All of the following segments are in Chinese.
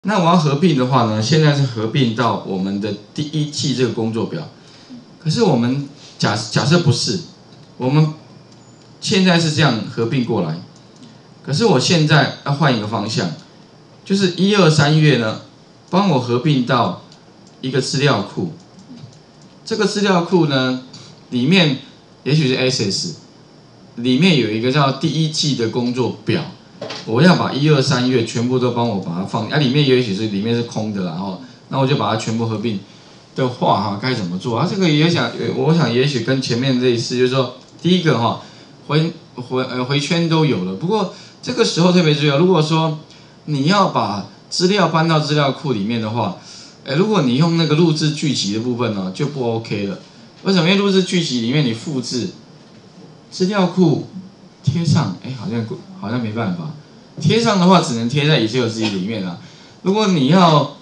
那我要合并的话呢，现在是合并到我们的第一季这个工作表。可是我们假设不是，我们现在是这样合并过来。可是我现在要换一个方向，就是1、2、3月呢，帮我合并到一个资料库。这个资料库呢，里面也许是 Access， 里面有一个叫第一季的工作表。我要把1、2、3月全部都帮我把它放，里面也许是里面是空的啦，那我就把它全部合并的话该怎么做？这个我想也许跟前面类似，就是说第一个回圈都有了，不过这个时候特别重要。如果说你要把资料搬到资料库里面的话，如果你用那个录制剧集的部分呢，就不 OK 了。为什么？因为录制剧集里面你复制资料库贴上，好像没办法。贴上的话，只能贴在 Excel 自己里面啦。如果你要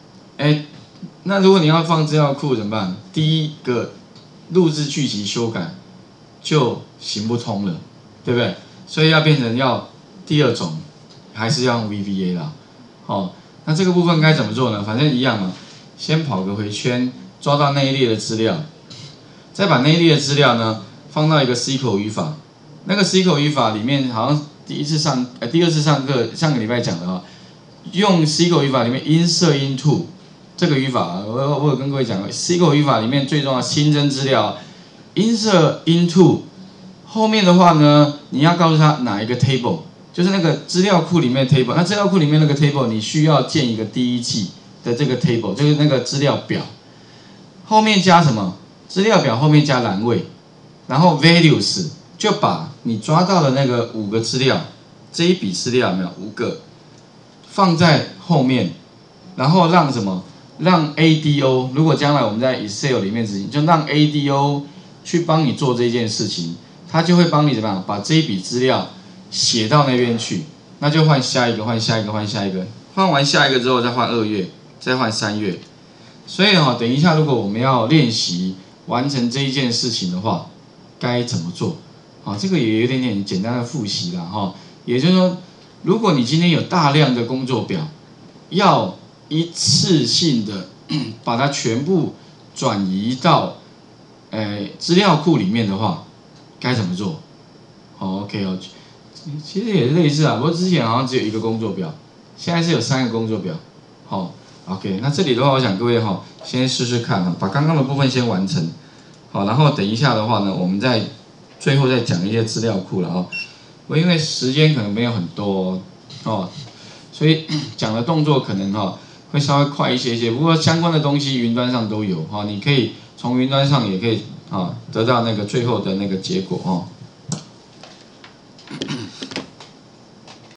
放资料库怎么办？第一个录制剧集修改就行不通了，对不对？所以要变成第二种，还是要用 VBA 啦。那这个部分该怎么做呢？反正一样嘛，先跑个回圈，抓到那一列的资料，再把那一列的资料呢放到一个 SQL 语法。那个 SQL 语法里面好像第二次上课，上个礼拜讲的用 SQL 语法里面 insert into 这个语法，我有跟各位讲过 ，SQL 语法里面最重要的新增资料 insert into 后面的话呢，你要告诉他哪一个 table， 就是那个资料库里面的 table。那资料库里面那个 table， 你需要建一个第一季的这个 table， 就是那个资料表，后面加什么？资料表后面加栏位，然后 values。就把你抓到的那个5个资料，这一笔资料有没有5个，放在后面，然后让什么？让 ADO， 如果将来我们在 Excel 里面执行，就让 ADO 去帮你做这件事情，他就会帮你怎么样？把这一笔资料写到那边去，那就换下一个，换下一个，换下一个，换完下一个之后再换2月，再换3月。所以等一下如果我们要练习完成这一件事情的话，该怎么做？这个也有点简单的复习啦，也就是说，如果你今天有大量的工作表，要一次性的把它全部转移到资料库里面的话，该怎么做？OK 其实也是类似啊，不过之前好像只有1个工作表，现在是有3个工作表。OK， 那这里的话，我想各位先试试看把刚刚的部分先完成，然后等一下的话呢，我们最后再讲一些资料库了因为时间可能没有很多所以讲的动作可能会稍微快一些。不过相关的东西云端上都有你可以从云端上也可以得到那个最后的那个结果